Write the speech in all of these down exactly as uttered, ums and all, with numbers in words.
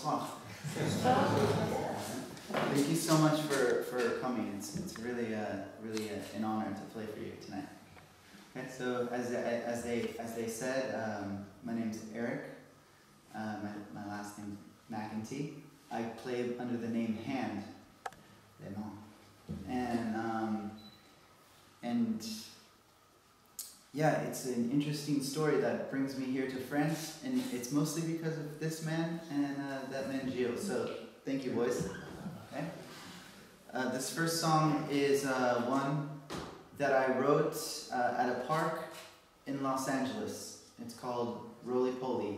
bonsoir. Thank you so much for, for coming. It's, it's really, uh, really uh, an honor to play for you tonight. Okay, so as, as, they, as they said, um, my name's Eric. Uh, my, my last name's McEntee. I play under the name Hand. And, um, and yeah, it's an interesting story that brings me here to France, and it's mostly because of this man and uh, that man Gilles. So thank you, boys. Okay. Uh, this first song is uh, one that I wrote uh, at a park in Los Angeles. It's called Roly Poly.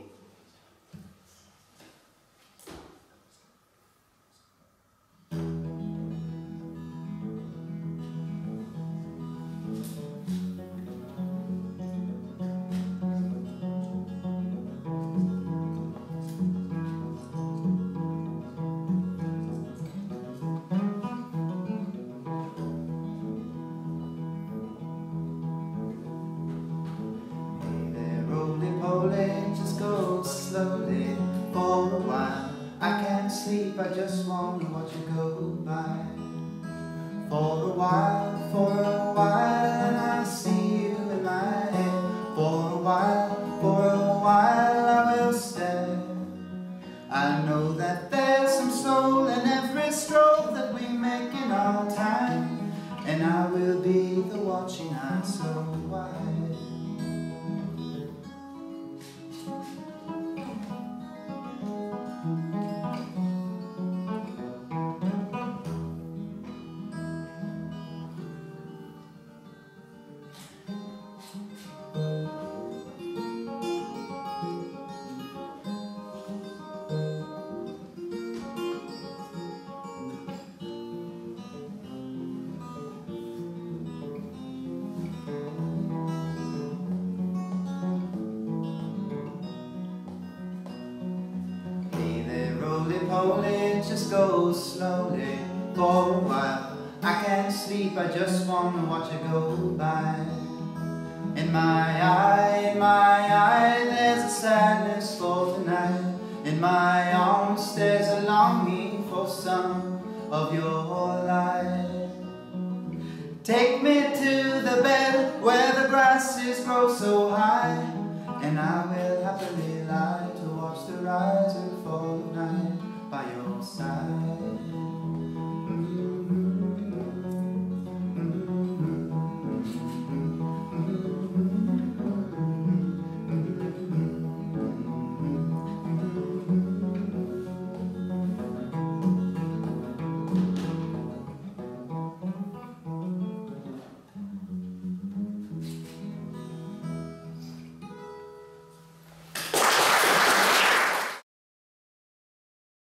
Just go slowly for a while. I can't sleep, I just want to watch you go by. For a while, for a while, and I see you in my head. For a while, for a while, I will stay. I know that there's some soul in every stroke that we make in our time, and I will be the watching eye so wide. Roly poly, just go slowly for a while. I can't sleep, I just want to watch it go by. In my eye, in my eye, there's a sadness for tonight. In my arms, there's a longing for some of your light. Take me to the bed where the grasses grow so high, and I will